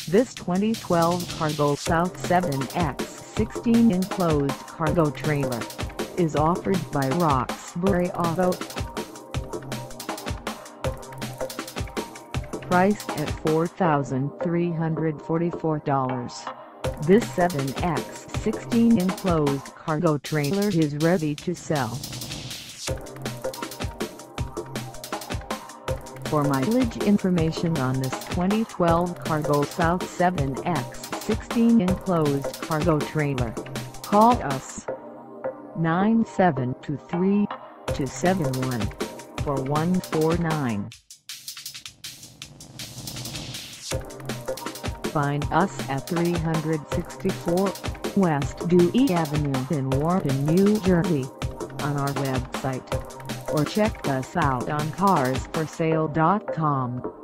This 2012 Cargo South 7X 16 enclosed cargo trailer is offered by Roxbury Auto. Priced at $4,344, this 7X 16 enclosed cargo trailer is ready to sell. For mileage information on this 2012 Cargo South 7X 16 enclosed cargo trailer, call us 9723-271-4149. Find us at 364 West Dewey Avenue in Wharton, New Jersey, on our website, or check us out on carsforsale.com.